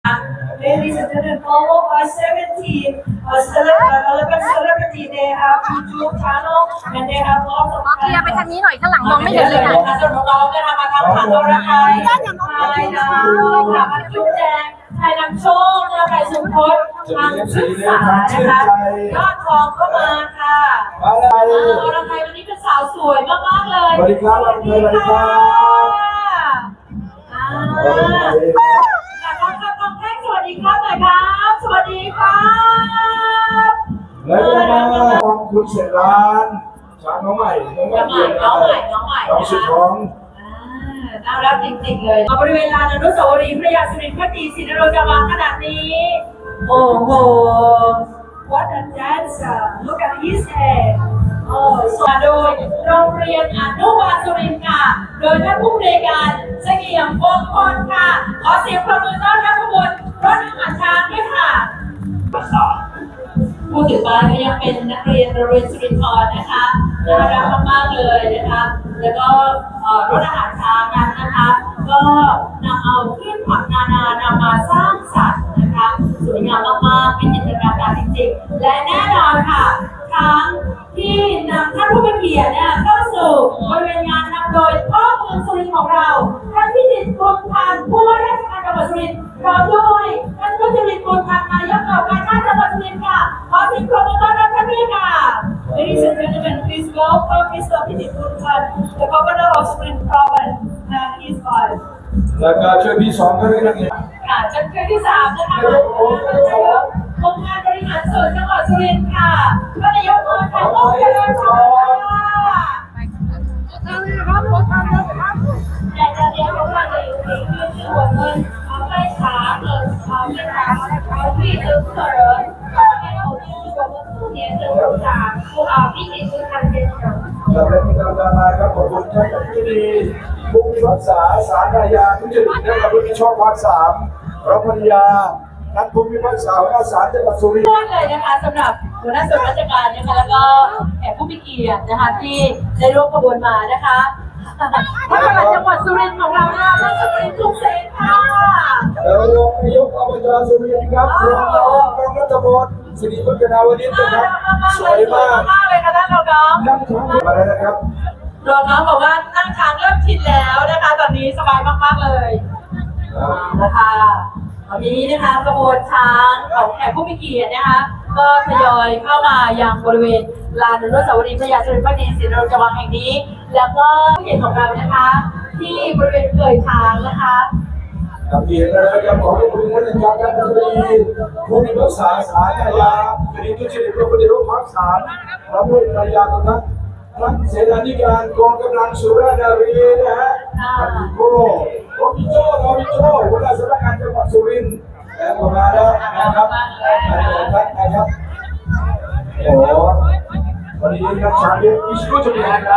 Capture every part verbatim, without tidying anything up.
Ladies and gentlemen, follow by seventeen uh, celeb- eleven celebrity. They have YouTube channel and they have lots of. เคลียร์ไปทางนี้หน่อยข้างหลังมองไม่เห็นเลยค่ะส่วนน้องๆนะคะมาทำขันตัวระไคร้ไทยนะค่ะมาจุ๊บแจงไทยนำโชคนะไทยสุพจน์ทางศึกษานะคะยอดทองก็มาค่ะอะไรระไคร้วันนี้เป็นสาวสวยมากๆเลยสวัสดีครับระไคร้สวัสดีครับขอบคุณครับแท็กสวัสดีครับหน่อยครับสวัสดีครับแล้วก็มาฟังคุณเสร็จร้านช้างน้องใหม่น้องใหม่น้องใหม่น้องใหม่น้องสุดท้องน่ารักจริงๆเลยบริเวณลานอนุสาวรีย์พระยาสุรินทร์พักดีศรีนรงค์จะมาขนาดนี้โอ้โห What a dancer Look at his hair โอ้สอนโดยโรงเรียนอนุบาลสุรินทร์ค่ะโดยท่านผู้บริการเสงี่ยมวงศ์พลค่ะขอเสียงปรบมือต้อนรับขบวนรถอาหารช้างด้วยค่ะผู้ถือป้ายก็ยังเป็นนักเรียนโรงเรียนสุรินทร์นะคะน่ารักมากๆเลยนะคะแล้วก็รถอาหารช้างนั้นนะคะก็นำเอาเครื่องผักนานานำมาสร้างสรรค์นะคะสวยงามมากๆเป็นจินตนาการจริงๆและแน่นอนค่ะช้างที่นำท่านผู้เป็นเกียรติเนี่ยเข้าสู่บริเวณงานนำโดยพ่อเมืองสุรินทร์ของเราท่านพิจิตรพงษ์พันธ์ผู้ว่าราชการจังหวัดสุรินทร์พร้อมด้วยท่านผู้จริตพงษ์พันธ์นายกเหล่ากาชาดจังหวัดสุรินทร์ค่ะขอเสียงปรบมือต้อนรับท่านด้วยค่ะ Ladies and gentlemen, please welcome Mister พิจิตรพงษ์พันธ์ the Governor of Surin Province and his wife แล้วก็ช่วยพี่สองก็ได้นะครับค่ะชั้นเชิญที่สามนะคะองค์การบริหารส่วนจังหวัดสุรินทร์ค่ะท่านนายกองค์การองค์การบริหารส่วนอยากจะเรียนรู้ว่าในยุคนี้คือชื่อว่าเงินเอาไปช้าเงินเอาไปช้าเอาที่ถึงเถิดให้เราที่ชื่อว่าเงินผู้เรียนถึงสามผู้เอาที่ติดคือทันเป็นเถิดเราเป็นผู้ดำเนินการครับขอบคุณท่านที่ดีผู้พิพากษาศาลอาญาทุจริตและประพฤติมิชอบภาคสามพระภรรยาท่านผู้พิพากษาหัวหน้าศาลจังหวัดสุรินทร์เลยนะคะสำหรับหัวหน้าส่วนราชการนะคะแล้วก็แขกผู้มีเกียรตินะคะที่ได้ร่วมขบวนมานะคะท่านประหลัดจังหวัดสุรินทร์ของเราค่ะท่านสุรินทร์ทุกเสนค่ะแล้วรองนายกอบจสุรินทร์ครับรองรองรองรัฐมนตรีสิริพัฒนาวณิชนะครับสวยมากมากเลยค่ะท่านรองน้องนั่งช้างมาแล้วนะครับรองน้องบอกว่านั่งช้างเริ่มชินแล้วนะคะตอนนี้สบายมากๆเลยนะคะตอนนี้นะคะกระบวนช้างของแขกผู้มีเกียรตินะคะก็ทยอยเข้ามายังบริเวณลานอนุสาวรีย์พระยาสุรินทร์พักดีศรีนรงค์จังหวัดแห่งนี้แล้วก็ผู้เกียรติของเรานะคะที่บริเวณเกยช้างนะคะครับเรียนนะครับขอบคุณท่านอาจารย์ท่านผู้ดีผู้พิพากษาศาลอาญาคดีทุจริตประพฤติมิชอบภาคสามพระผู้ภรรยาของท่านท่านเสนาธิการกองกำลังสุรานารีนะฮะท่านโก้รถพิโจ้รถพิโจ้หัวหน้าสำนักงานจังหวัดสุรินทร์แล้วมาแล้วนะครับท่านนะครับโอ้วันนี้นักช้างเยอะไม่รู้จะเป็นยังไง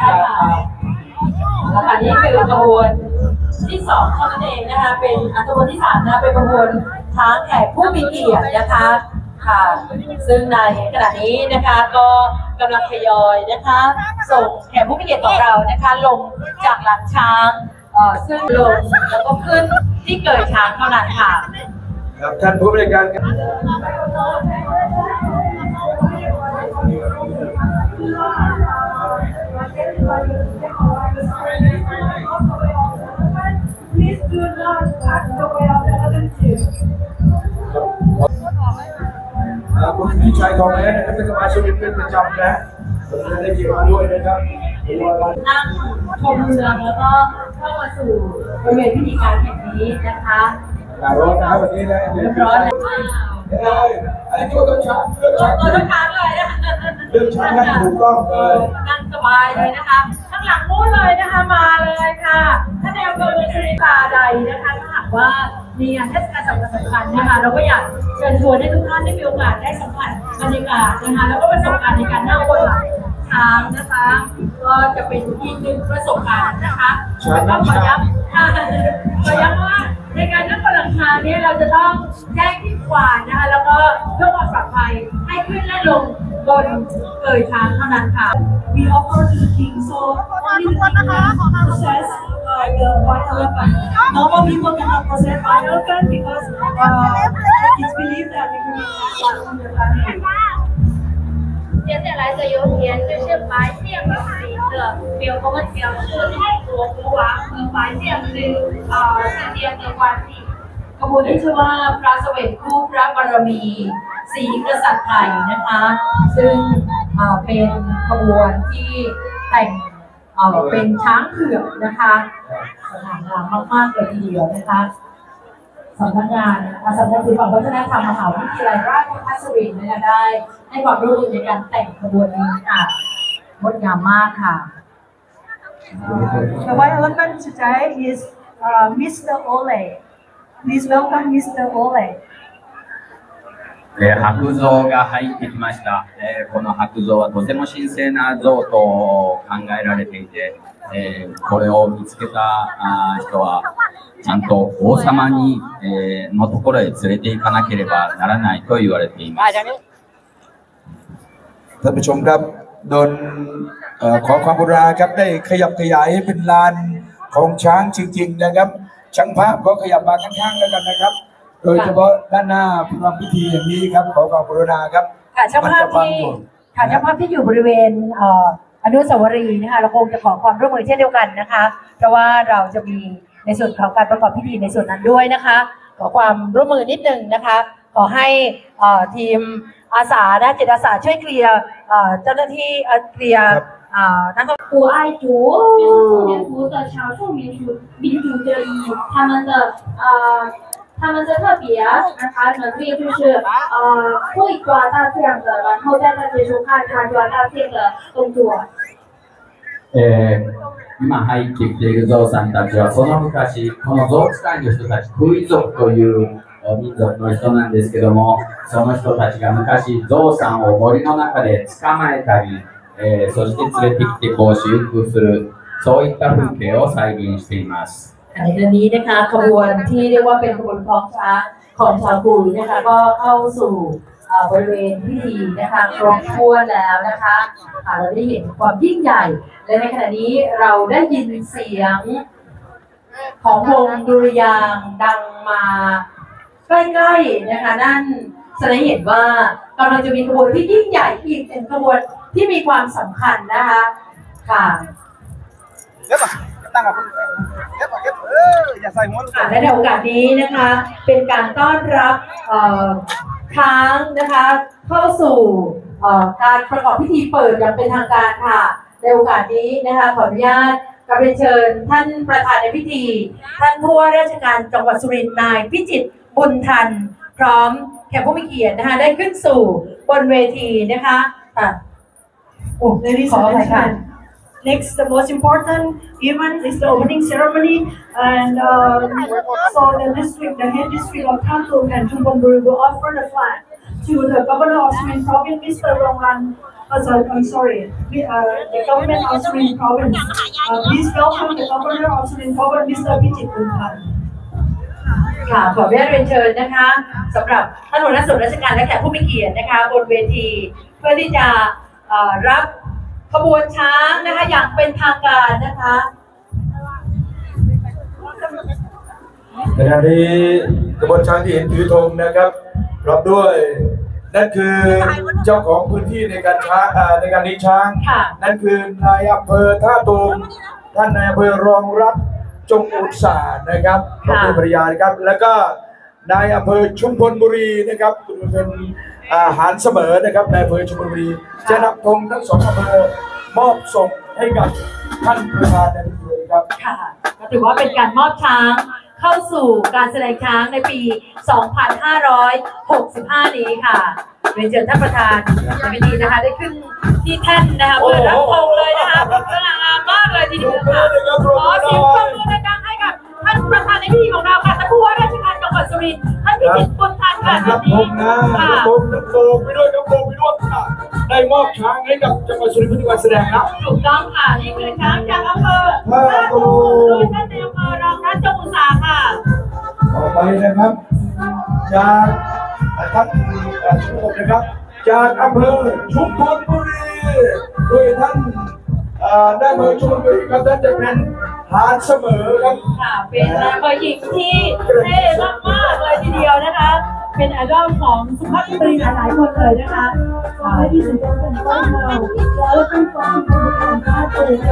นะคะนี่คือกระบวนที่สองเท่านั้นเองนะคะเป็นอันกระบวนที่สามนะเป็นกระบวนช้างแขกผู้มีเกียรตินะคะค่ะซึ่งในขณะนี้นะคะก็กำลังทยอยนะคะส่งแขกผู้มีเกียรติของเรานะคะลงจากหลังช้างซึ่งลงแล้วก็ขึ้นที่เกิดช้างเท่านั้นค่ะครับท่านผู้บริการคุณพี่ชายของแม่นะครับเป็นสมาชิกเป็นประจำนะผมจะได้เกี่ยวด้วยนะครับนั่งชมเมืองแล้วก็เข้ามาสู่บริเวณพิธีการแห่งนี้นะคะร้อนนะครับวันนี้นะร้อนเลยอันนี้ก็ต้องช้างเรื่องช้างตัวต้องช้างเลยนะเรื่องช้างนั่งถูกต้องเลยนั่งสบายเลยนะคะข้างหลังนู้นเลยนะคะมาเลยค่ะถ้าแนวเมืองสุรินทร์ตาใดนะคะถ้าหากว่ามีงานเทศกาลสำคัญนะคะเราก็อยากเชิญชวนให้ทุกท่านได้มีโอกาสได้สัมผัสบรรยากาศนะคะแล้วก็ประสบการณ์ในการนั่งบนหลังช้างนะคะก็จะเป็นอีกหนึ่งประสบการณ์นะคะแล้วก็ขอย้ำขอย้ำว่าในการนั่งบนหลังช้างนี้เราจะต้องแจ้งที่ขวานนะคะแล้วก็เพื่อความปลอดภัยให้ขึ้นและลงบนเกยช้างเท่านั้นค่ะ We offer to the king so only the king possess the white elephant normal some people cannot process by elephant because uh, it's believed that it will be on the family. 接下来的油田就是白线里的表，我们表示泰国国王和白线是啊之间的关系。 ขบวนที่ชื่อว่าพระเสวตคู่พระบารมีสีกษัตริย์ไทยนะคะ ซึ่งอ่าเป็นขบวนที่แต่งเอ่อเป็นช้างเผือกนะคะสง่างามมากๆเลยทีเดียวนะคะสำนักงานสำนักศิลปวัฒนธรรมมหาวิทยาลัยราชภัฏสุรินทร์นะคะได้ให้ความร่วมมือในการแต่งขบวนนี้ค่ะงดงามมากค่ะ The white elephant today is uh, Mister Ole. Please welcome Mister Ole. えー白象が入ってきました、えーこの白象はとても神聖な像と考えられていて、えーこれを見つけたあー人はちゃんと王様に、えーのところへ連れて行かなければならないと言われています。 ท่านผู้ชมครับโดนเอ่อขอความกรุณาครับได้ขยับขยายให้เป็นลานของช้างจริงๆนะครับช่างภาพก็ขยับมาข้างๆแล้วกันนะครับ โดยเฉพาะด้านหน้าพระพิธีอย่างนี้ครับขอความกรุณาครับค่ะช่างภาพที่ค่ะช่างภาพที่อยู่บริเวณเอ่ออนุสาวรีย์นะคะเราคงจะขอความร่วมมือเช่นเดียวกันนะคะ เพราะว่าเราจะมีในส่วนของการประกอบพิธีในส่วนนั้นด้วยนะคะ ขอความร่วมมือนิดนึงนะคะ ขอให้เอ่อทีมอาสาและจิตอาสาช่วยเคลียร์เอ่อเจ้าหน้าที่เอ่อเคลียร์เอ่อนักท่องเที่ยว古爱族就是后面族的少数民族民族之一，他们的呃。 他们的特别นะคะ能力就是呃会抓大象的，然后在那接触看他抓大象的动作。 えー今入ってきているゾウさんたちはその昔このゾウ使いの人たちクイ族という民族の人なんですけどもその人たちが昔ゾウさんを森の中で捕まえたり、えーそして連れてきてこう飼育するそういった風景を再現しています。 ในเดือนนี้นะคะขบวนที่เรียกว่าเป็นขบวนคล้องช้างของชาวกุยนะคะก็เข้าสู่บริเวณพิธีนะคะครบถ้วนแล้วนะคะเราได้เห็นความยิ่งใหญ่และในขณะนี้เราได้ยินเสียงของวงดุริยางค์ดังมาใกล้ๆนะคะนั่นแสดงเห็นว่ากำลังจะมีขบวนที่ยิ่งใหญ่อีกเป็นขบวนที่มีความสำคัญนะคะค่ะและในโอกาสนี้นะคะเป็นการต้อนรับช้างนะคะเข้าสู่การประกอบพิธีเปิดอย่างเป็นทางการค่ะในโอกาสนี้นะคะขออนุญาตกราบเรียนเชิญท่านประธานในพิธีท่านผู้ว่าราชการจังหวัดสุรินทร์นายพิจิตรบุญทันพร้อมแขกผู้มีเกียรตินะคะได้ขึ้นสู่บนเวทีนะคะโอ้ Ladies ขอ and อภัยค่ะ gentlemen, next, the most important event is the opening ceremony, and uh, so the district, the head district of Khartoum and Chumphonburi will offer the flag to the governor of Surin Province, Mister Rongwan. Uh, sorry, I'm sorry, uh, the government of Surin Province. Uh, please welcome the governor of Surin Province, Mister Pichit Buntan. ค่ะขออนุญาตเรียนเชิญนะคะสำหรับท่านหัวหน้าส่วนราชการและแขกผู้มีเกียรตินะคะบนเวทีเพื่อที่จะรับขบวนช้างนะคะอย่างเป็นทางการนะคะขณะนี้กระบวนช้างที่เห็นถือธงนะครับพร้อมด้วยนั่นคือเจ้าของพื้นที่ในการช้างในการเลี้ยงช้างนั่นคือนายอำเภอท่าตูมท่านนายอำเภอรองรัฐจงอุตสาหนะครับขอบคุณภรรยาครับแล้วก็นายอำเภอชุมพลบุรีนะครับคุณเป็นอาหารเสมอนะครับนายอำเภอชุมพลบุรีจะนำธงทั้งสองอำเภอมอบส่งให้กับท่านประธานในพิธีครับค่ะก็ถือว่าเป็นการมอบช้างเข้าสู่การแสดงช้างในปี สองพันห้าร้อยหกสิบห้า นี้ค่ะเรียนเชิญท่านประธานในพิธีนะคะได้ขึ้นที่แท่นนะคะเปิดรับธงเลยนะคะสง่างามมากเลยทีเดียวค่ะขอเสียงปรบมือดังๆให้กับท่านประธานในพิธีของเราค่ะท่านผู้ว่าราชการจังหวัดสุรินทร์ท่านพิจิตรบุญทันค่ะท่านนี้ค่ะรับธงรับธงไปด้วยรับธงไปด้วยค่ะได้มอบช้างให้กับจังหวัดสุรินทร์เพื่อการแสดงนะถูกต้องค่ะนี่คือช้างจากอำเภอท่าตูมโดยท่านนายอำเภอรองรัฐจงอุตสาหค่ะต่อไปนะครับจากท่านชุมพลนะครับจากอำเภอชุมพลบุรีโดยท่านได้มาชุมพลบุรีครับท่านจะเป็นหทานเสมอครับค่ะเป็นนางหญิงที่เท่มากๆเลยทีเดียวนะคะ เป็นไอดอลของสุภาพสตรีหลายๆคนเลยนะคะ Ladies and gentlemen, right now, the elephant festival and battle is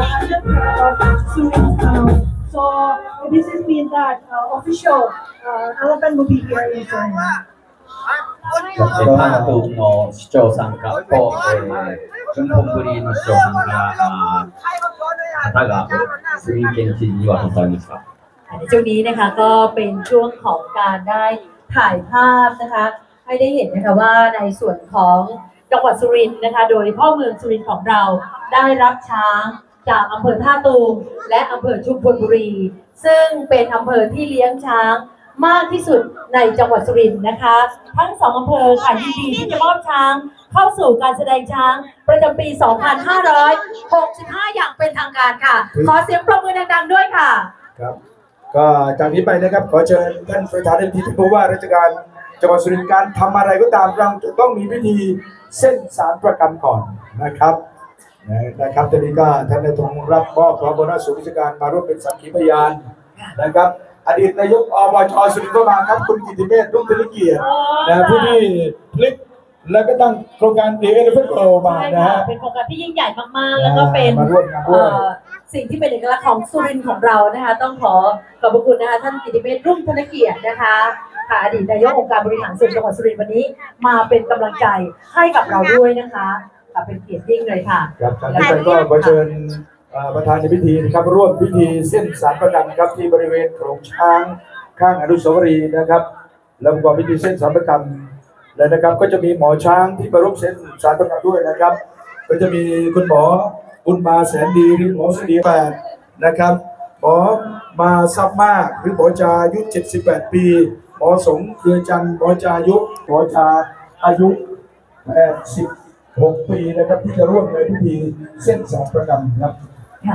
of Surin town. So this is mean that uh, official uh, elephant will be here in Surin. えー、関東の市長さんからと、えー、純本ぶりの市長さんからあー方がスリン県知事に渡されました。 ในช่วงนี้นะคะก็เป็นช่วงของการได้ถ่ายภาพนะคะให้ได้เห็นนะคะว่าในส่วนของจังหวัดสุรินทร์นะคะโดยพ่อเมืองสุรินทร์ของเราได้รับช้างจากอำเภอท่าตูมและอำเภอชุมพลบุรีซึ่งเป็นอำเภอที่เลี้ยงช้างมากที่สุดในจังหวัดสุรินทร์นะคะทั้งสองอำเภอค่ะยินดีที่จะมอบช้างเข้าสู่การแสดงช้างประจำปี สองพันห้าร้อยหกสิบห้า อย่างเป็นทางการค่ะขอเสียงปรบมือดังๆด้วยค่ะครับก็จากนี้ไปนะครับขอเชิญท่านประธานในพิธีผู้ว่าราชการจังหวัดสุรินทร์การทำอะไรก็ตามเราจะต้องมีพิธีเส้นสารประกรรมก่อนนะครับนะครับตอนนี้ก็ท่านได้ทรงรับมอบพระบรมราชการมาร่วมเป็นสักขีพยานนะครับอดีตนายกอบจสุรินทร์ก็มาครับคุณกิติเมธรุ่งธนเกียรตินะผู้ที่พลิกแล้วก็ตั้งโครงการเดเอลเฟนโกมานะฮะเป็นโครงการที่ยิ่งใหญ่มากๆแล้วก็เป็นสิ่งที่เป็นเอกลักษณ์ของสุรินทร์ของเรานะคะต้องขอขอบพระคุณนะคะท่านกิติเมธรุ่งธนเกียรตินะคะค่ะอดีตนายกองค์การบริหารส่วนจังหวัดสุรินทร์วันนี้มาเป็นกำลังใจให้กับเราด้วยนะคะค่ะเป็นเกียรติยิ่งเลยค่ะครับจากนี้ไปก็ขอเชิญประธานในพิธีนะครับร่วมพิธีเส้นสารประกรรมครับที่บริเวณโขลงช้างข้างอนุสาวรีย์นะครับแล้วประกอบพิธีเส้นสารประกรรมและนะครับก็จะมีหมอช้างที่มาร่วมเส้นสารประกรรมด้วยนะครับก็จะมีคุณหมอบุญมาแสนดีหรือหมอเสดีแปดนะครับหมอมาซับมากหรือหมอจาอายุเจ็ดสิบแปดปีหมอสงเครือจันทร์หมอจายุหมอจาอายุแปดสิบหกปีนะครับที่จะร่วมในพิธีเส้นสารประกรรมครับค่ะ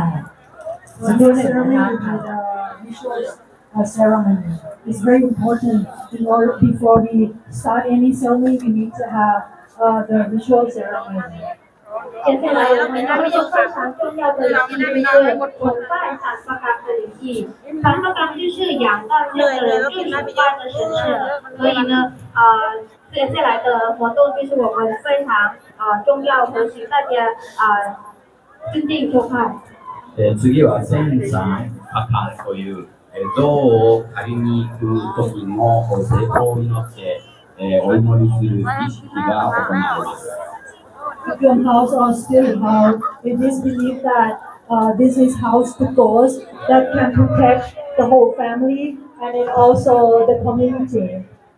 So the ceremony, the ritual uh, ceremony is very important. In order before we start any ceremony, we need to have uh, the ritual ceremony. 接下来我们要用非常重要的一个是崇拜产发感的礼仪。产发感就是仰望这个最崇拜的神圣，所以呢，呃，接下来的活动就是我们非常呃重要和请大家呃尊敬崇拜。 えー、次は千三パカンという、えー、像を借りに行く時の成功を祈って、えー、お祈りする儀式が行われます。 Your house or still house, it is believed that uh, this is house to ghost that can protect the whole family and then also the community.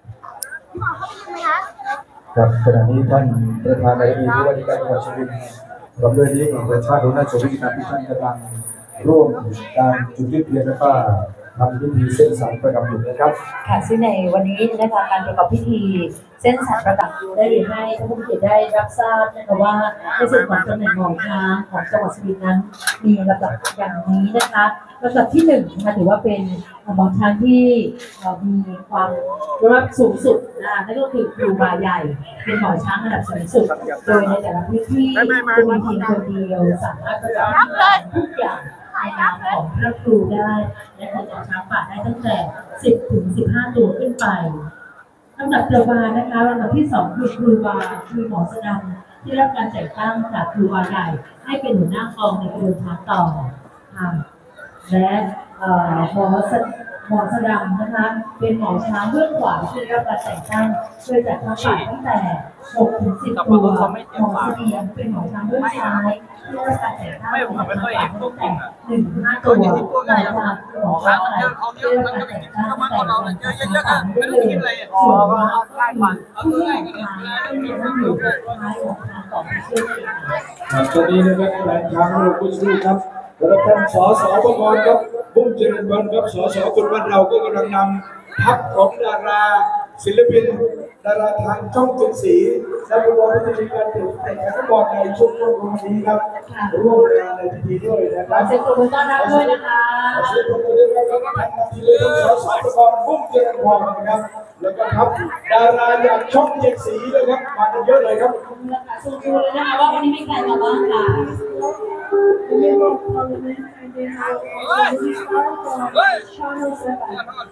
ครับขณะนี้ท่านประธานในพิธีผู้ว่าราชการจังหวัดสุรินทร์กับด้วยนี้ของประชาชนและส่วนราชการที่ท่านกำลังร่วมการจุดธูปเทียนและก็ทำพิธีเส้นสารประกรรมอยู่นะครับค่ะซึ่งในวันนี้นะคะการประกอบพิธีเส้นสารประกรรมได้เรียนให้ท่านผู้เกียรติได้รับทราบนะคะว่าในส่วนของตำแหน่งหมอช้างของจังหวัดสุรินทร์นั้นมีลำดับอย่างนี้นะคะลำดับที่หนึ่งนะคะถือว่าเป็นหมอช้างที่มีความรับสูงสุดนะคะนั่นก็คือครูบาใหญ่เป็นหมอช้างระดับสูงสุดโดยในแต่ละพื้นที่จะมีเพียงคนเดียวสามารถประกอบทุกอย่างในนามของพระครูได้และจะจัดช้างป่าได้ตั้งแต่สิบถึงสิบห้าตัวขึ้นไปลำดับต่อมานะคะลำดับที่สองคือครูบาคือหมอสดังที่รับการแต่งตั้งจากครูบาใหญ่ให้เป็นหัวหน้ากองในกระบวนการต่อค่ะและหมอสหมอสดังนะคะเป็นหมอช้างเบื้องขวาที่รับการแต่งตั้งโดยจัดช้างป่าตั้งแต่หกถึงสิบตัวหมอเสดียงเป็นหมอช้างเบื้องซ้ายที่รับการแต่งตั้งโดยจัดช้างป่าตั้งแต่หนึ่งถึงห้าตัวหมอช้างหมอช้างที่รับการแต่งตั้งแต่หนึ่งถึงสามได้เลยส่วนว่าผู้ที่ช้างที่นั่งอยู่ท้ายของทางของเชื่อมครับตอนนี้นะครับแหล่งช้างเราคุณชูครับแล้วท่านสสประกรณ์ครับบุ้งเจริญวันครับสสคนบ้านเราก็กำลังนำทัพของดาราศิลปินดาราทางช่องเจ็ดสีและประกอบพิธีการแต่งแต่งขันบอลในช่วงวันนี้ครับร่วมในพิธีด้วยนะครับเสียงปรบมือต้อนรับด้วยนะคะเสียงปรบมือด้วยนะครับท่านที่เลือกสสประกรณ์บุ้งเจริญวันนะครับแล้วก็ครับดาราจากช่องเจ็ดสีนะครับมากันเยอะเลยครับสู้ๆเลยนะคะว่าวันนี้มีใครมาบ้างค่ะ The member of parliament and they have also movie star from Channel Seven.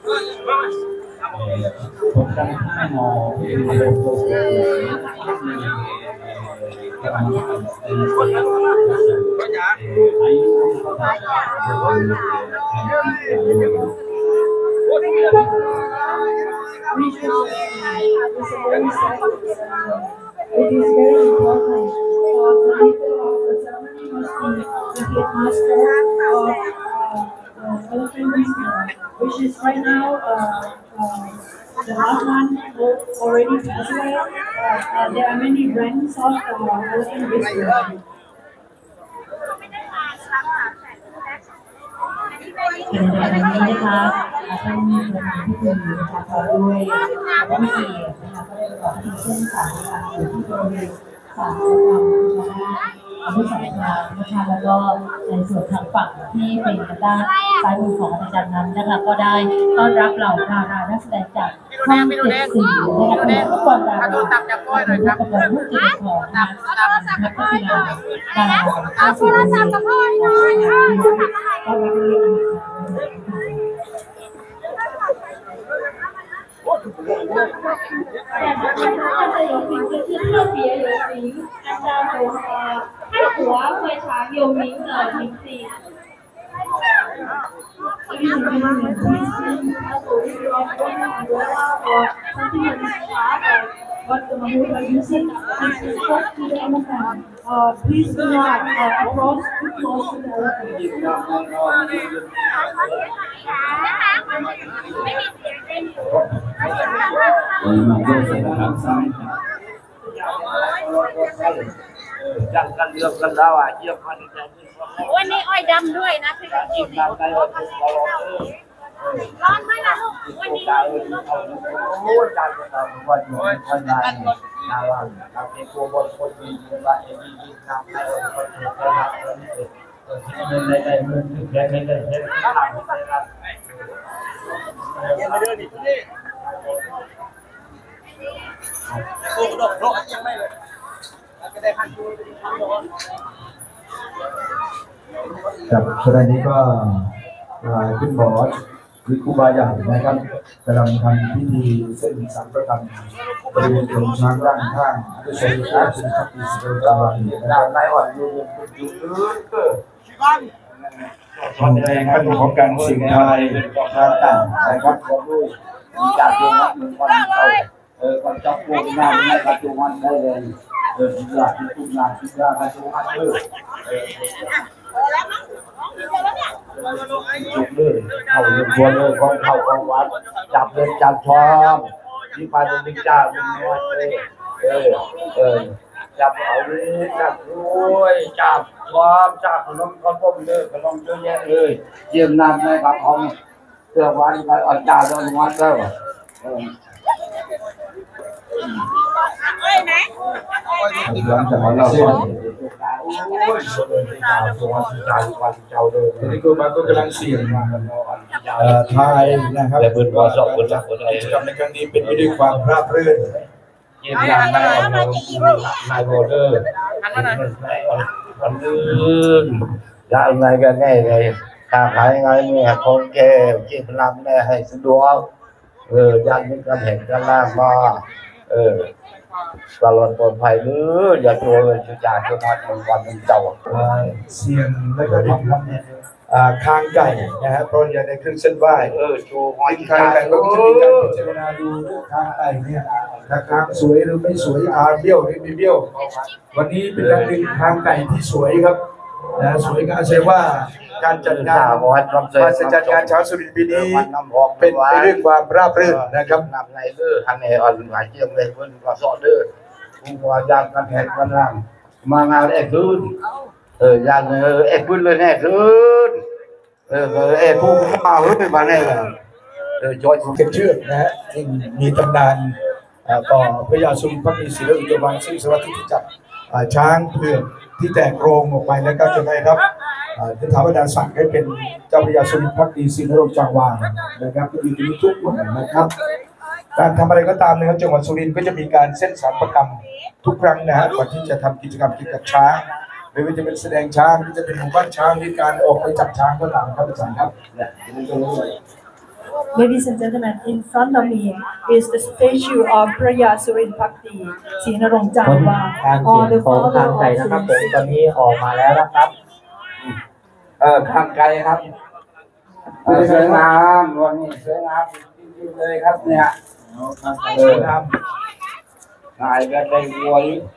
こちらの前の映像としてキャラの中に出演していらっしゃる俳優の方がご覧になっているようです。 Which is a very sad ceremony. It is very important for the leader of the ceremony must be the headmaster of uh, the military wisdom, which is right now uh, uh, the last one already passed away. Uh, uh, there are many ranks of uh, military wisdom. ในวันนี้นะคะท่านประธานที่ดีนะคะพร้อมด้วยท่านเกียรตินะคะก็ได้ประกอบพิธีเส้นสายนะคะอยู่ที่บริเวณศาลประกรรมนะคะอนุสาวรีย์นะคะแล้วก็ในส่วนทางฝั่งที่เป็นทางด้านซ้ายมือของอาจารย์นั้นนะคะก็ได้ต้อนรับเหล่าดารานักแสดงจากช่องเจ็ดสีนะคะทุกคนดาราเป็นผู้กำกับผู้เจริญของนะคะนักพัฒนาดาราเอาโทรศัพท์กับพ่อหน่อยค่ะก็รับเรื่อง但是有名就是特别有名，按照呃泰国非常有名的名字。 Ladies and gentlemen, please sing as the leader of one umbrella or something like that. What the Mahmoud are using is to talk to the elephant. Uh, please do not uh, approach too close to the elephant. 今どうせたくさんจังกันเรื่องกันแล้วอ่ะเยี่ยมพันธุ์ใจวันนี้อ้อยดำด้วยนะพี่กินร้อนไหมล่ะลูกวันนี้โอ้ยจังกันวันนี้วันนี้นาวันเราเป็นตัวบนคนดีว่าเอ็นดีทำให้คนเห็นนะครับในในมือถือในในในข้างหลังนะครับยังไม่เดินอีกนี่โอ้โหโลกยังไม่เลยก็ได้พันตัวพันตัวครับขณะนี้ก็ขึ้นบอสหรือครูบาใหญ่นะครับกำลังทำพิธีเส้นสังฆกรรมบริเวณตรงช้างร่างข้างด้วยใช้พระสิริพักดีสิริตาวันนะครับนายอ่อนอยู่อยู่ลึกเกินทำแรงขั้นของการเสิ่งทายทางต่างนะครับขอด้วยจากตรงนั้นมันวันเก่าเออวันจับพวกงานในปัจจุบันได้เลยเอออยากที่ทุกงานที่งานปัจจุบันเลยจุกเลยเข้าเรื่องตัวเลยของเข้าของวัดจับเงินจับทองที่ไปตรงนี้จ้าเป็นน้อยเลยเออเออจับเอาเลยจับรวยจับความจับขนมข้าวต้มเลยขนมเยอะแยะเลยเยี่ยมนำในกับของเพื่อวันไปอ่อนจ่าโดนวัดแล้วหลังจากเราเส้นทีนี้ครูบาก็กำลังเสี่ยงทายนะครับกิจกรรมในครั้งนี้เป็นไปด้วยความราบรื่นยืนยันได้ของเรานายโบเดอร์มันลื่นจะยังไงกันแน่เลยค้าขายไงเนี่ยคนแก่กินพลังแน่ให้สะดวกเออยันนี้ก็เห็นกันล่างมาเออตลอดปลอดภัยหรืออย่าตัวเลยจะจ่ายตัวมาเป็นวันเป็นเจ้าเสี่ยงแล้วก็ทำคางไก่นะฮะเพราะอย่างในเครื่องเส้นไหว้เออโชว์หอยคางไก่ก็จะมีการพิจารณาดูเรื่องคางไก่เนี่ยถ้าคางสวยหรือไม่สวยอาเบี้ยวหรือไม่เบี้ยววันนี้เป็นการดึงคางไก่ที่สวยครับนะสวยก็แสดงว่าการจัดงานมาจัดงานเช้าสุรินทร์ปีนี้เป็นไปด้วยความราบรื่นนะครับนำในเด้อทางในอ่อนหลายเจียมเลยเพิ่นก็สอนเด้อผู้ว่าย่างกันแทนกันล่างมางานแอกคืนเออย่างเออแอกคืนเลยแน่คืนเออเออผู้มาเฮ้ยมาแน่เลยเออจอยเก็บเชือกนะฮะที่มีตำนานต่อพระยาสุรินทร์พักดีศรีอุตบาลซึ่งสวัสดิ์ที่จับช้างเผือกที่แตกโรงออกไปแล้วก็จะได้รับจะถามว่าดาสั่งให้เป็นเจ้าพระยาสุรินทร์พักดีศรีนรงค์จังหวัดนะครับก็อยู่ที่ทุกคนนะครับการทำอะไรก็ตามนะครับจังหวัดสุรินทร์ก็จะมีการเส้นสารประกรรมทุกครั้งนะฮะก่อนที่จะทำกิจกรรมเกี่ยวกับช้างไม่ว่าจะเป็นแสดงช้างหรือจะเป็นหมู่บ้านช้างหรือการออกไปจับช้างก็ตามครับอาจารย์ครับเนี่ยนี่ก็รู้เลย Ladies and gentlemen, in front of me is the statue of Praya Surinpakdi, ศรีนรงค์จามวาการเขียนของทางไกลนะครับผมตอนนี้ออกมาแล้วนะครับเอ่อทางไกลครับเอ่อสวยงามวันนี้สวยงามจริงๆเลยครับเนี่ยเออครับนายก็ได้วัวอยู่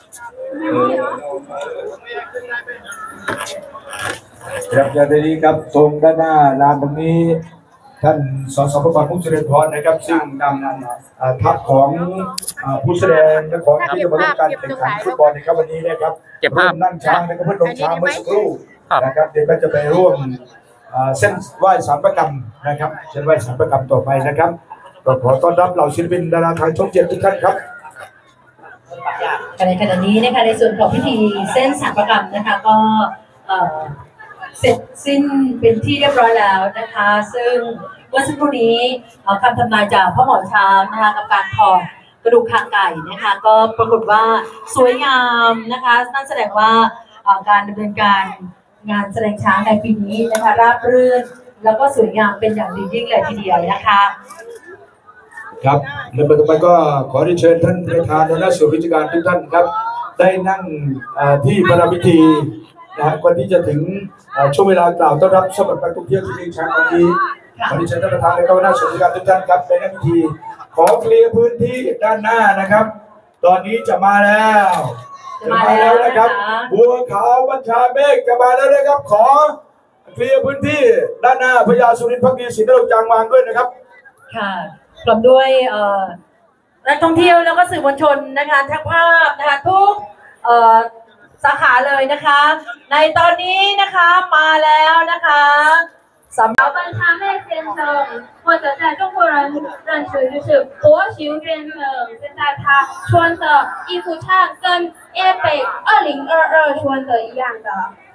ครับอย่างนี้ครับตรงด้านหน้าลานตรงนี้ท่านสสประกอบผู้เจริญพรนะครับซึ่งนำทัพของผู้แสดงและของที่จะมาร่วมการแข่งขันฟุตบอลนะครับวันนี้นะครับเก็บภาพนั่งช้างนะครับเพื่อลงช้างเมื่อสักครู่นะครับเดี๋ยวก็จะไปร่วมเส้นไหว้สารประกรรมนะครับเส้นไหว้สารประกรรมต่อไปนะครับก็ขอต้อนรับเหล่าศิลปินดาราไทยช่องเจ็ดทุกท่านครับในขณะนี้นะคะในส่วนของพิธีเส้นสารประกรรมนะคะก็เสร็จสิ้นเป็นที่เรียบร้อยแล้วนะคะซึ่งเมื่อสักครู่นี้คำทำนายจากพ่อหมอช้างนะคะกับการถอดกระดูกคางไก่นะคะก็ปรากฏว่าสวยงามนะคะนั่นแสดงว่าการดำเนินการงานแสดงช้างในปีนี้นะคะราบรื่นแล้วก็สวยงามเป็นอย่างดียิ่งเลยทีเดียวนะคะครับในปัจจุบันก็ขอได้เชิญท่านประธานและส่วนราชการทุกท่านครับได้นั่งที่ประรำพิธีนะฮะก่อนที่จะถึงช่วงเวลากล่าวต้อนรับสำหรับนักท่องเที่ยวที่เดินทางวันนี้ขอได้เชิญท่านประธานและคณะส่วนราชการทุกท่านครับในนั่งพิธีขอเคลียร์พื้นที่ด้านหน้านะครับตอนนี้จะมาแล้วจะมาแล้วนะครับบัวขาวบัญชาเมฆจะมาแล้วนะครับขอเคลียร์พื้นที่ด้านหน้าพญาสุรินทร์ภักดีศรีนรงค์จางวางด้วยนะครับค่ะพร้อมด้วยนักท่องเที่ยวแล้วก็สื่อมวลชนนะคะทั้งภาพนะคะทุกสาขาเลยนะคะในตอนนี้นะคะมาแล้วนะคะสำหรับ老板他妹先生，或者在中国人认识就是国球先生，现在他穿的衣服上跟 A 北二零二二穿的一样的。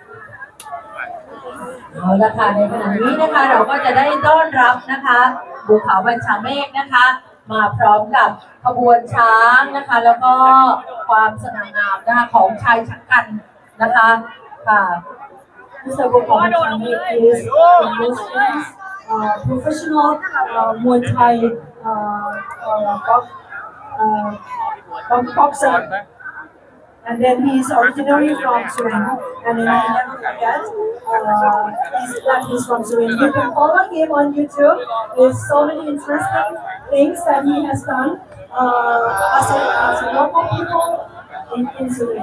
เอาละค่ะในขณะนี้นะคะเราก็จะได้ต้อนรับนะคะบัวขาวบัญชาเมฆนะคะมาพร้อมกับขบวนช้างนะคะแล้วก็ความสง่างามนะคะของชายชะกันนะคะค่ะ Mister Gopal Chami is a Muslim uh, professional uh, Muay Thai uh, uh, box, uh, boxer, and then he is originally from Surin, and then I never forget uh, he's, that he's from Surin. You can follow him on YouTube. There's so many interesting things that he has done uh, as, a, as a local people in, in Surin.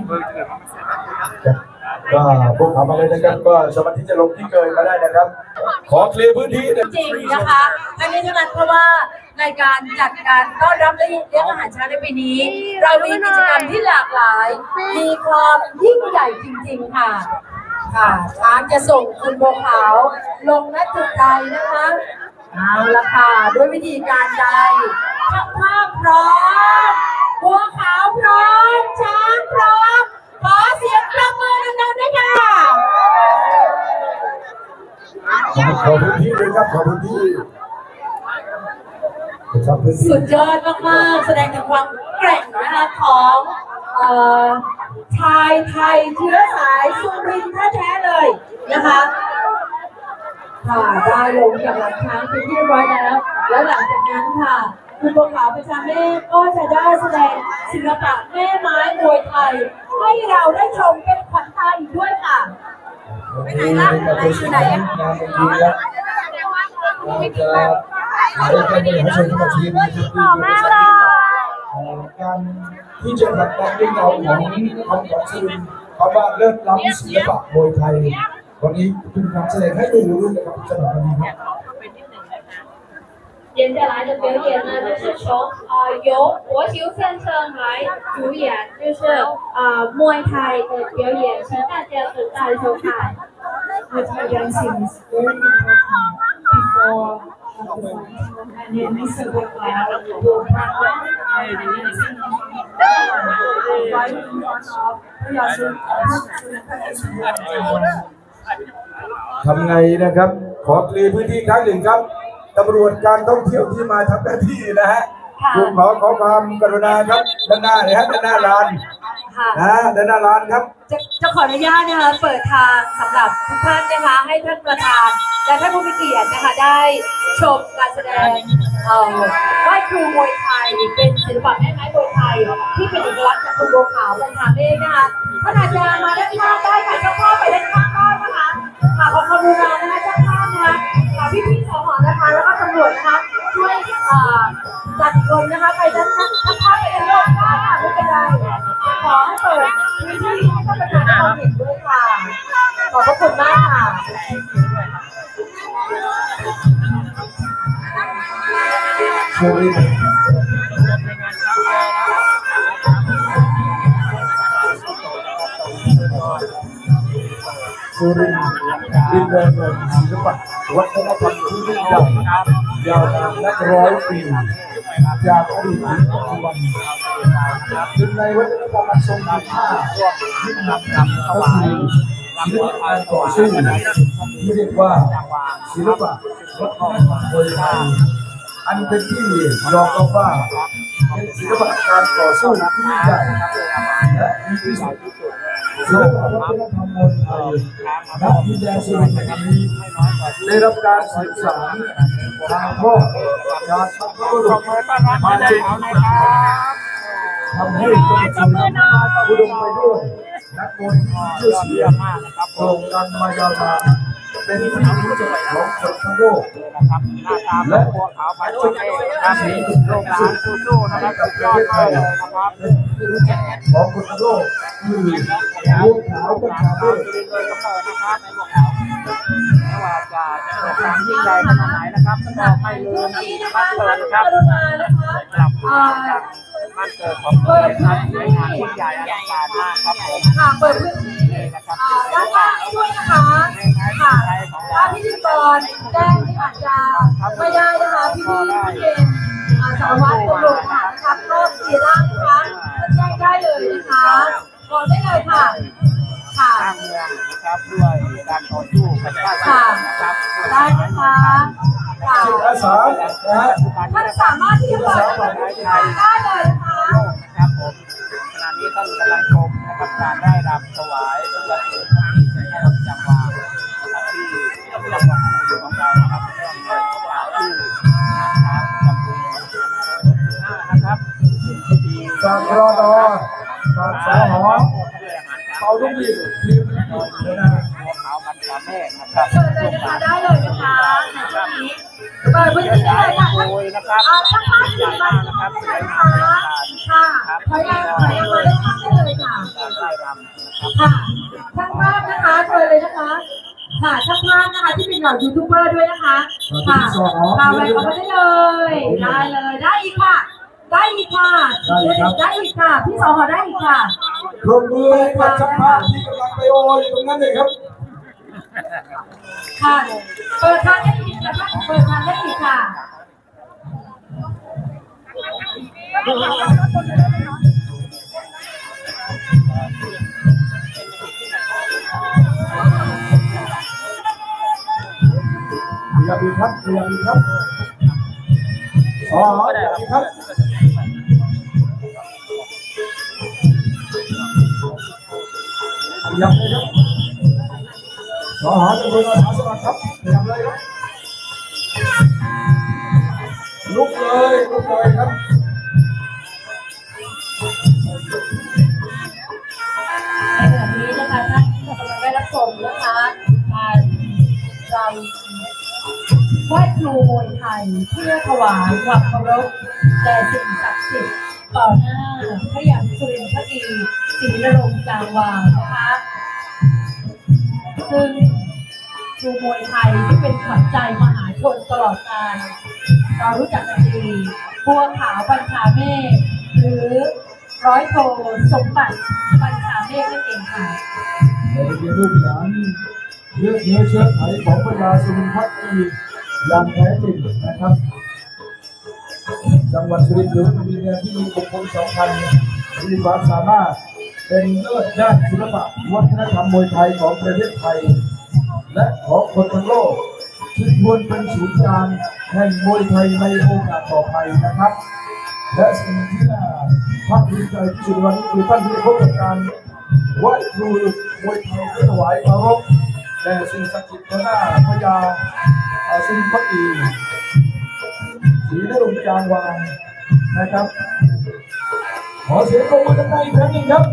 ก็พวกเขามาเลยนะครับก็สามารถที่จะลงที่เกินมาได้นะครับขอเคลียร์พื้นที่จริงนะคะอันนี้เท่านั้นเพราะว่าในการจัดการต้อนรับและเลี้ยงอาหารช้างในปีนี้เรามีกิจกรรมที่หลากหลายมีความยิ่งใหญ่จริงๆค่ะค่ะช้างจะส่งคุณบัวขาวลงณจุดใดนะคะเอาละค่ะด้วยวิธีการใดช่างภาพพร้อมบัวขาวพร้อมช้างพร้อมขอเสียงปรบมือดังๆด้วยค่ะขอพื้นที่เลยครับขอพื้นที่สุดยอดมากๆแสดงถึงความแกร่งนะคะของชายไทยเชื้อสายสุรินทร์แท้ๆเลยนะคะค่ะได้ลงจากหลังช้างเป็นที่เรียบร้อยแล้วแล้วหลังจากนั้นค่ะคุณบัวขาวประชาเมฆก็จะได้แสดงศิลปะแม่ไม้มวยไทยให้เราได้ชมเป็นขวัญตาอีกด้วยค่ะไปไหนล่ะไหนอยู่ไหนอ่ะการที่จะผลักดันเรื่องราวของคำของศิลป์คำว่าเลิศล้ำศิลปะมวยไทยวันนี้เป็นการแสดงให้ดูด้วยนะครับสำหรับวันนี้ครับ接下来的表演呢，就是从呃由国球先生来主演，就是呃muay thai 的表演，请大家等待收看。 Muay Thai dancing is very important before the fight, and then Mister Gopal will perform and dancing right in front of Praya Surinpakdi. ทำไงนะครับขอเคลียร์พื้นที่ครั้งหนึ่งครับตำรวจการท่องเที่ยวที่มาทำหน้าที่นะฮะผมขอขอความกรุณาครับด้านหน้าเลยฮะด้านหน้าลานค่ะนะด้านหน้าร้านครับจะจะขออนุญาตนะคะเปิดทางสำหรับทุกท่านนะคะให้ท่านประธานและท่านผู้มีเกียรตินะคะได้ชมการแสดงเอ่อไหว้ครูมวยไทยเป็นศิลปะแม่ไม้มวยไทยที่เป็นเอกลักษณ์จากคุณบัวขาวบรรทาเมฆนะคะท่านอาจจะมาด้านข้างได้ค่ะเจ้าภาพไปด้านข้างได้นะคะค่ะขอความกรุณานะคะเจ้าภาพนะคะค่ะพี่พี่ๆสหนะคะแล้วก็ตำรวจนะคะช่วยเอ่อจัดคนนะคะไปด้านข้างเจ้าภาพไปด้านข้างได้ค่ะไม่เป็นไรขอให้เปิดพื้นที่ให้ท่านประธานได้มองเห็นด้วยค่ะขอบพระคุณมากค่ะสุรินทร์สุรินทร์ดินแดนแห่งศิลปะวัฒนธรรมที่ยิ่งใหญ่ยาวนานนับร้อยปีจากอดีตถึงปัจจุบันจึงในวัฒนธรรมอันทรงคุณค่าที่นำนำก็คือศิลปะการต่อสู้ที่เรียกว่าศิลปะวัฒนธรรมมวยไทยอันเป็นที่ยอมรับว่าเป็นศิลปะการต่อสู้ที่ยิ่งใหญ่และดีที่สุดศิลปะวัฒนธรรมมวยไทยณดินแดนสุรินทร์แห่งนี้ได้รับการสืบสานทางพ่อจากบรรพบุรุษมาจนถึงปัจจุบันทำให้จังหวัดสุรินทร์อุดมไปด้วยนักมวยชื่อเสียงโด่งดังมายาวนานเป็นที่รู้จักของคนทั้งโลกและเป็นที่โด่งดังสู้ๆนะครับกับประเทศไทยเป็นที่รู้จักของคนทั้งโลกคือบัวขาวประชาเมฆไม่ว่าจะเกิดความยิ่งใหญ่ขนาดไหนนะครับก็ไม่ลืมบ้านเกิดนะครับกลับมาจากบ้านเกิดของตัวเองครับในงานยิ่งใหญ่อลังการมากครับผมค่ะเปิดพื้นที่ด้านล่างให้ด้วยนะคะค่ะถ้าพิธีกรแจ้งที่อาจจะไม่ได้นะคะพี่พี่ที่เป็นสารวัตรตำรวจนะคะก็เสียร่างนะคะแจ้งได้เลยนะคะบอกได้เลยค่ะค่ะสร้างเมืองนะครับด้วยการต่อสู้กับชาติค่ะนะครับได้นะคะค่ะจิตอาสานะฮะท่านสามารถที่จะเปิดได้เลยนะคะนะครับผมขณะนี้ท่านกำลังชมนะครับการได้รำถวายเพื่อที่จะให้จังหวะนะครับที่จังหวัดที่ของเรานะครับเรื่องของการที่นะครับจำเป็นนะครับที่ดีจากรอดอจากสหอเอาลูกบิดทีมนะฮะหัวขาวมันขาวแม่นะครับเชิญเลยนะคะได้เลยนะคะในช่วงนี้เปิดพื้นที่ได้เลยค่ะโดยนะครับอ่าช่างภาพที่มานะครับได้เลยนะคะค่ะถอยหลังถอยหลังมาได้ข้างได้เลยค่ะการไล่รำนะครับค่ะช่างภาพนะคะเชิญเลยนะคะค่ะช่างภาพนะคะที่เป็นเหล่ายูทูบเบอร์ด้วยนะคะค่ะค่ะไปเอาไปได้เลยได้เลยได้อีกค่ะได้อีกค่ะได้อีกค่ะพี่สอหอได้อีกค่ะปรบมือให้กับช่างภาพที่กำลังไปโออยู่ตรงนั้นเลยครับค่ะเปิดทางได้อีกนะคะเปิดทางได้อีกค่ะอย่าบีครับอย่าบีครับอ๋ออย่าบีครับอย่าเลยครับสอหอจะเป็นอาสาสมัครครับอย่าเลยครับลุกเลยลุกเลยครับในขณะนี้นะคะท่านกำลังได้รับชมนะคะการรำไหว้ครูมวยไทยเพื่อถวายความเคารพแด่สิ่งศักดิ์สิทธิ์ต่อหน้าพระยาสุรินทร์พดีศรีนรงค์จางวางนะคะซึ่งครูมวยไทยที่เป็นขวัญใจมหาชนตลอดกาลเรารู้จักกันดีบัวขาวบัญชาเมฆหรือร้อยโทสมบัติบัญชาเมฆนั่นเองค่ะเราเป็นลูกหลานเลือดเนื้อเชื้อไขของพระยาสุรินทร์พักดีอย่างแท้จริงนะครับจังหวัดสุรินทร์ถือเป็นดินแดนที่มีบุคคลสำคัญมีความสามารถเป็นเลิศด้านศิลปะวัฒนธรรมมวยไทยของประเทศไทยและของคนทั้งโลกที่ควรเป็นศูนย์กลางแห่งมวยไทยในโอกาสต่อไปนะครับและสิ่งที่น่าภาคภูมิใจที่สุดวันนี้คือท่านที่พบกับการไหว้ครูมวยไทยเพื่อถวายเคารพแด่สิ่งศักดิ์สิทธิ์ต่อหน้าพญาสุรินทร์พักดีศรีนรงค์จางวางนะครับขอเสียงปรบมือดังๆอีกครั้งหนึ่งครับ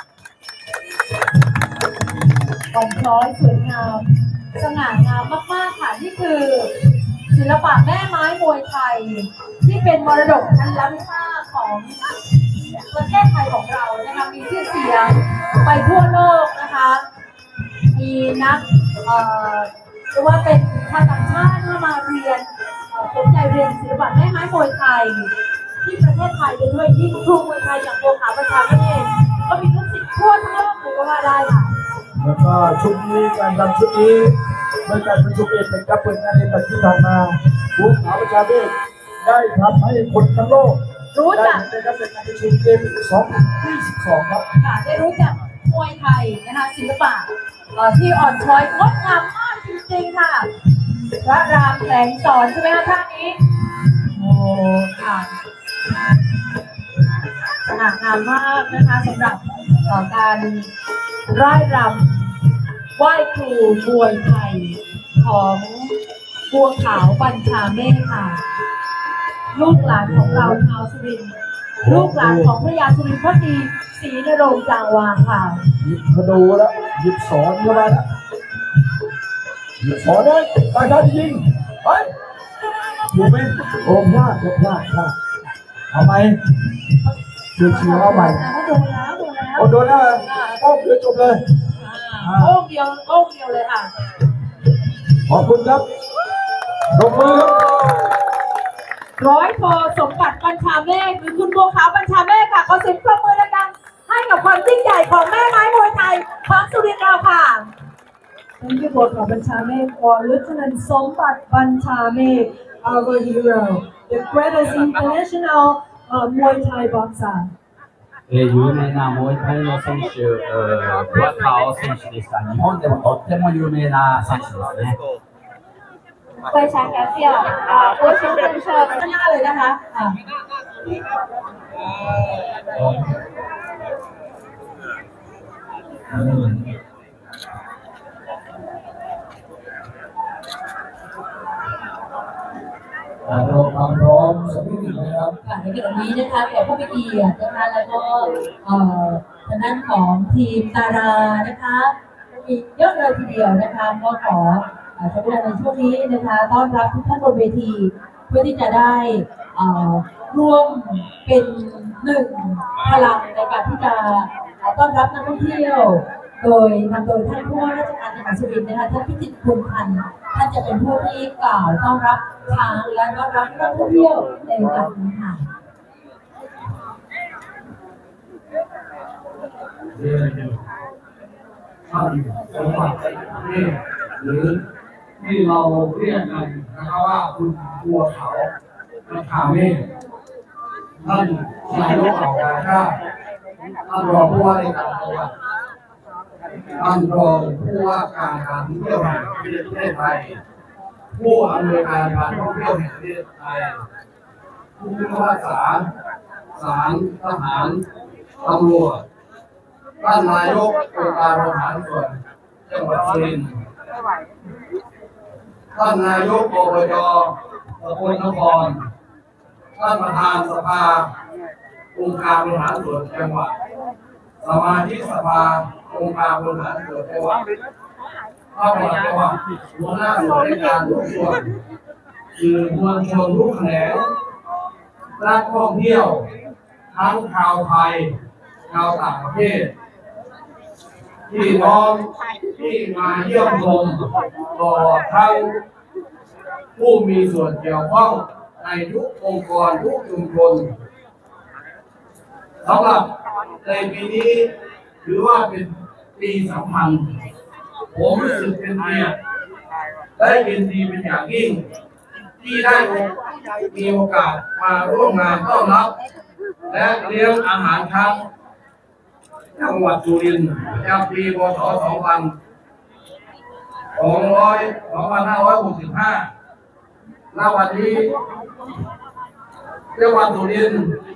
อ่อนช้อยสวยงามสง่างามมากๆค่ะนี่คือศิลปะแม่ไม้มวยไทยที่เป็นมรดกอันล้ำค่าของประเทศไทยของเรานะคะมีชื่อเสียงไปทั่วโลกนะคะมีนักเอ่อหรือว่าเป็นชาวต่างชาติที่มาเรียนสนใจเรียนศิลปะแม่ไม้มวยไทยที่ประเทศไทยโดยด้วยยิ่งครูมวยไทยอย่างบัวขาวประชาประเทศก็มีลูกศิษย์ทั่วทั้งโลกเลยก็ว่าได้ค่ะแล้วก็ชุดนี้การรำชุดนี้โดยการประชุมเอกเป็นการเปิดงานในปัจจุบันมาบัวขาวประชาเวชได้ทำให้คนทั้งโลกรู้จักได้การเป็นการประชุมเกมสองพันยี่สิบสองครับค่ะได้รู้จักมวยไทยนะคะศิลปะที่อ่อนช้อยงดงามมากจริงๆค่ะพระรามแสงสอนใช่ไหมคะท่านนี้โอ้ค่ะสง่างามมากนะคะสำหรับการร่ายรำไหว้ครูมวยไทยของบัวขาวบัญชาเมฆค่ะลูกหลานของเราชาวสุรินทร์ลูกหลานของพระยาสุรินทร์พักดีศรีนรงค์จางวางค่ะหยิบกระดูแล้วหยิบสอนเข้ามาแล้วหยิบสอนได้ตายท่านยิงไปถูกไหมโอ้พลาดพลาดพลาดเอาไหมเชื่อเชื่อเอาใหม่โดนแล้วโดนแล้วโอ้โดนแล้วโอ้เดี๋ยวจบเลยโอ้เดียวโอ้เดียวเลยค่ะขอบคุณครับปรบมือร้อยโทสมบัติบัญชาเมฆหรือคุณบัวขาวบัญชาเมฆค่ะขอเสียงปรบมือดังๆให้กับความยิ่งใหญ่ของแม่ไม้มวยไทยของสุรินทร์เราค่ะ Thank you, Bawa Banchamek, for Lieutenant Sombat Banchamek, our hero, the greatest international uh, Muay Thai boxer. えー、有名なモータイの選手、桑川選手でした。日本でもとっても有名な選手ですね。 非常感謝啊！我是认识参加เลยนะคะอ่าเราทำพร้อมสักนิดหนึ่งนะครับค่ะในขณะนี้นะคะแขกผู้มีเกียรตินะคะแล้วก็เอ่อทางด้านของทีมดารานะคะมีเยอะเลยทีเดียวนะคะก็ขอใช้เวลาในช่วงนี้นะคะต้อนรับทุกท่านบนเวทีเพื่อที่จะได้ร่วมเป็นหนึ่งพลังในการที่จะต้อนรับนักท่องเที่ยวโดยนำโดยท่านผู้ว่าราชการจังหวัดสุรินทร์นะคะท่านพิจิตรภูมิพันธ์ท่านจะเป็นผู้ที่กล่าวต้อนรับช้างและต้อนรับนักท่องเที่ยวในโอกาสนี้ค่ะท่านสมบัติหรือที่เราเรียกกันนะครับว่าคุณบัวขาวบัญชาเมฆท่านนายกเหล่ากาชาติท่านรองผู้ว่าราชการจังหวัดท่านรองผู้ว่าการการท่องเที่ยวแห่งประเทศไทยผู้อำนวยการการท่องเที่ยวแห่งประเทศไทยผู้พิพากษาศาลทหารตำรวจท่านนายกองค์การบริหารส่วนจังหวัดสุรินทร์ท่านนายกอบจ.สกลนครท่านประธานสภาองค์การบริหารส่วนจังหวัดสมาชิกสภาองค์การบริหารส่วนจังหวัดข้าราชการหัวหน้าส่วนราชการทุกส่วนสื่อมวลชนทุกแขนงนักท่องเที่ยวทั้งชาวไทยชาวต่างประเทศพี่น้องที่มาเยี่ยมชมตลอดทั้งผู้มีส่วนเกี่ยวข้องในทุกองค์กรทุกชุมชนสำหรับในปีนี้ถือว่าเป็นปีสำคัญผมรู้สึกเป็นเกียรติได้เป็นดีเป็นอย่างยิ่งที่ได้มีโอกาสมาร่วมงานต้อนรับและเลี้ยงอาหารช้างจังหวัดสุรินทร์ประจำปีพ.ศ. สองพันห้าร้อยหกสิบห้า ณ วันนี้จังหวัดสุรินทร์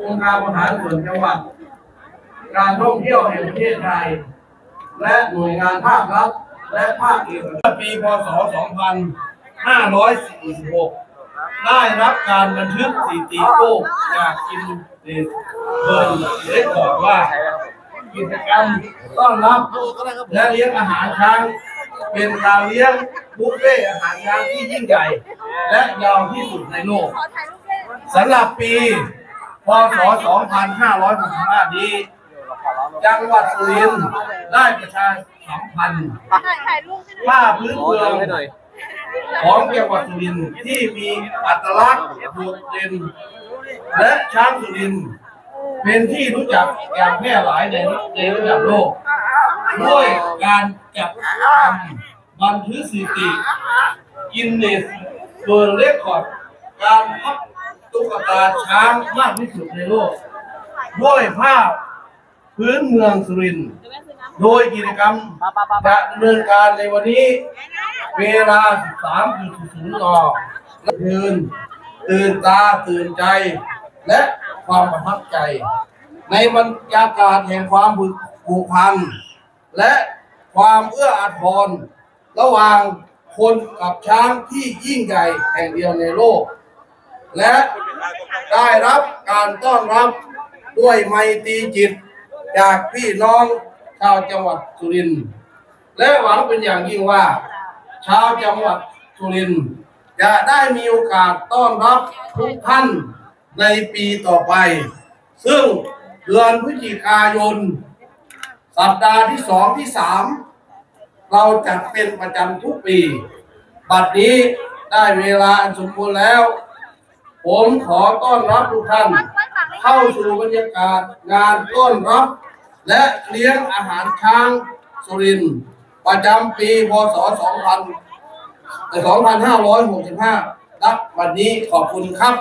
องค์การบริหารส่วนจังหวัดการท่องเที่ยวแห่งประเทศไทยและหน่วยงานภาครัฐและภาคเอกชนปีพ.ศ. สองพันห้าร้อยสี่สิบหกได้รับการบันทึกสถิติโลกจากกินเนสเวิร์ลเรคคอร์ดว่ากิจกรรมต้อนรับและเลี้ยงอาหารช้างเป็นการเลี้ยงบุฟเฟ่อาหารช้างที่ยิ่งใหญ่และยาวที่สุดในโลกสำหรับปีพ.ศ. สองพันห้าร้อยหกสิบห้านี้จังหวัดสุรินทร์ได้ประชาสัมพันธ์ผ้าพื้นเมืองของจังหวัดสุรินทร์ที่มีอัตลักษณ์โดดเด่นและช้างสุรินทร์เป็นที่รู้จักอย่างแพร่หลายในในระดับโลกด้วยการจัดทำบันทึกสถิติกินเนสเวิร์ลเรคคอร์ดการพับตุ๊กตาช้างมากที่สุดในโลกด้วยภาพพื้นเมืองสุรินทร์โดยกิจกรรมจะดำเนินการในวันนี้เวลา สิบสามนาฬิกา นตื่นตื่นตาตื่นใจและความประทับใจในบรรยากาศแห่งความผูกพันและความเอื้ออาทรระหว่างคนกับช้างที่ยิ่งใหญ่แห่งเดียวในโลกและได้รับการต้อนรับด้วยไมตรีจิตจากพี่น้องชาวจังหวัดสุรินทร์และหวังเป็นอย่างยิ่งว่าชาวจังหวัดสุรินทร์จะได้มีโอกาสต้อนรับทุกท่านในปีต่อไปซึ่งเดือนพฤศจิกายนสัปดาห์ที่สองที่สามเราจัดเป็นประจำทุกปีบัดนี้ได้เวลาอันสมควรแล้วผมขอต้อนรับทุกท่านเข้าสู่บรรยากาศงานต้อนรับและเลี้ยงอาหารช้างสุรินทร์ประจำปีพ.ศ. สองพันห้าร้อยหกสิบห้าณวันนี้ขอบคุณครับ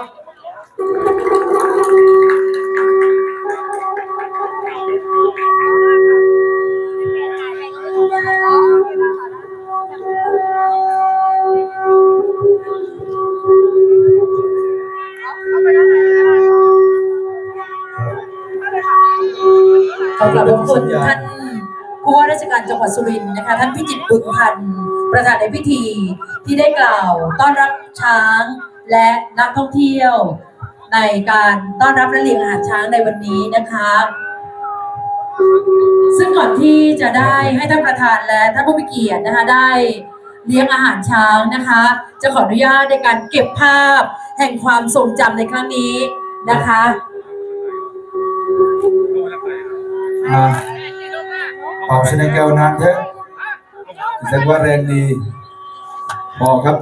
ขอกราบขอบคุณท่านผู้ว่าราชการจังหวัดสุรินทร์นะคะท่านพิจิตรบึงพันธ์ประธานในพิธีที่ได้กล่าวต้อนรับช้างและนักท่องเที่ยวในการต้อนรับและเลี้ยงอาหารช้างในวันนี้นะคะซึ่งก่อนที่จะได้ให้ท่านประธานและท่านผู้มีเกียรตินะคะได้เลี้ยงอาหารช้างนะคะจะขออนุญาตในการเก็บภาพแห่งความทรงจำในครั้งนี้นะคะขอบชนะแก้วนานเถอะแสดงว่าแรงดีบอกครับ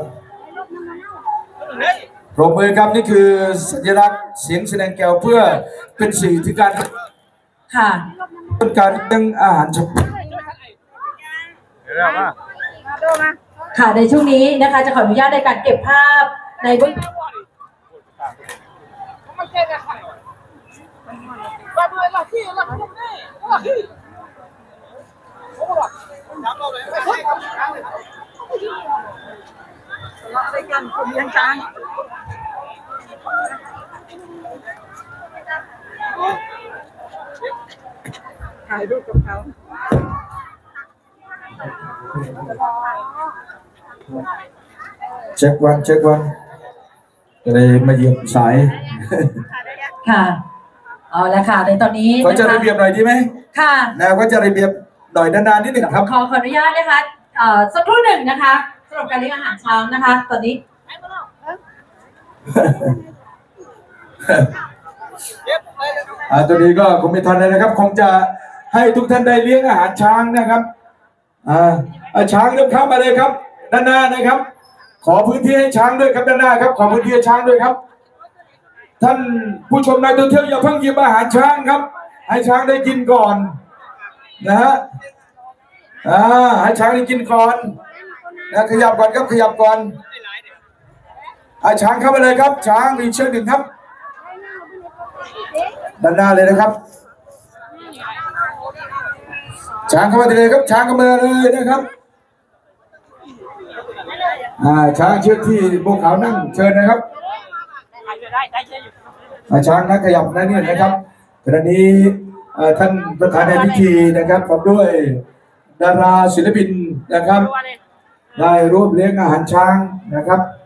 ปรบมือครับนี่คือสัญลักษณ์เสียงแสดงแก้วเพื่อเป็นสื่อที่การค่ะเป็นการเลี้ยงอาหารช้างค่ะในช่วงนี้นะคะจะขออนุญาตในการเก็บภาพในเบื้องอะไรกันคนเลี้ยงช้างถ่ายรูปกับเขาเช็ควันเช็ควันจะได้มาเหยียบสายค่ะเอาละค่ะในตอนนี้ก็จะระเบียบหน่อยดีไหมค่ะแล้วก็จะระเบียบหน่อยนานๆนิดหนึ่งครับขอขออนุญาตนะคะเอ่อสักครู่หนึ่งนะคะสำหรับการเลี้ยงอาหารช้างนะคะตอนนี้อ่าตัวนี้ก็คงไม่ทันเลยนะครับคงจะให้ทุกท่านได้เลี้ยงอาหารช้างนะครับอ่าช้างเริ่มเข้ามาเลยครับด้านหน้านะครับขอพื้นที่ให้ช้างด้วยครับด้านหน้าครับขอพื้นที่ให้ช้างด้วยครับท่านผู้ชมนักท่องเที่ยวอย่าเพิ่งหยิบอาหารช้างครับให้ช้างได้กินก่อนนะฮะอ่าให้ช้างได้กินก่อนนะขยับก่อนครับขยับก่อนให้ช้างเข้ามาเลยครับช้างมีเชือกหนึ่งครับด้านหน้าเลยนะครับช้างเข้ามาเลยครับช้างเข้ามาเลยนะครับอ่าช้างเชือกที่พวกเขานั่งเชิญนะครับช้างนักขยับนะเนี่ยนะครับขณะนี้ท่านประธานในพิธีนะครับพร้อมด้วยดาราศิลปินนะครับได้ร่วมเลี้ยงอาหารช้างนะครับ